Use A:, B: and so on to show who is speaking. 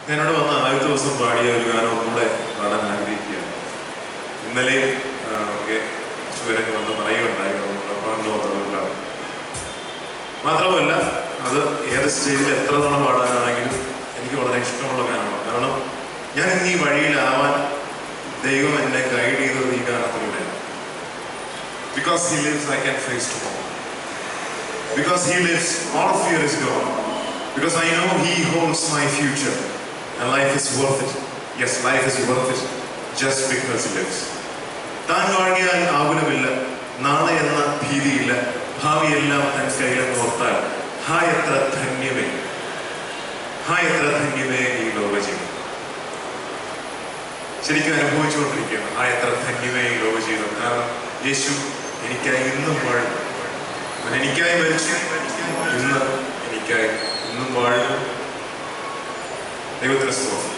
A: ഞാനിവിടെ വന്ന ആദ്യത്തെ ദിവസം പാടിയ ഒരു ഗാനം ഒന്നുകൂടെ പാടാൻ ആഗ്രഹിക്കുകയാണ്. ഇന്നലെ ഒക്കെ ചുവരൊക്കെ വന്ന് പറയുകയുണ്ടായിരുന്നു പാടുന്നതുകൊണ്ടല്ല. മാത്രമല്ല അത് ഏത് സ്റ്റേജിൽ എത്ര തവണ പാടാനാണെങ്കിലും എനിക്ക് വളരെ ഇഷ്ടമുള്ള ഗാനമാണ്. കാരണം ഞാൻ ഇന്ന് ഈ വഴിയിലാവാൻ ദൈവം എന്നെ ഗൈഡ് ചെയ്തത് ഈ ഗാനത്തിലൂടെയാണ്. Because he lives, I can face tomorrow. Because he lives, all fear is gone. Because I know he holds my future. And life is worth it. Yes, life is worth it. Just because he lives. താൻ വാങ്ങിയാൽ ആകുലമില്ല, നാളെ എന്ന ഭീതിയില്ല, ഭാവിയെല്ലാം തൻ കയ്യിലെന്ന് ഓർത്താൽ hi എത്ര ധന്യമേ, hi എത്ര ധന്യമേ ഈ ലോകജീവിതം. ശരിക്കും അനുഭവിച്ചുകൊണ്ടിരിക്കുകയാണ് ഹായ് എത്ര ധന്യമേ ഈ ലോകജീവിതം. കാരണം യേശു എനിക്കായി ഇന്നും വാഴും. എനിക്കായി മരിച്ചു, ഇന്ന് എനിക്കായി ഇന്നും വാഴും. ദൈവത്തിന് സ്തോത്രം.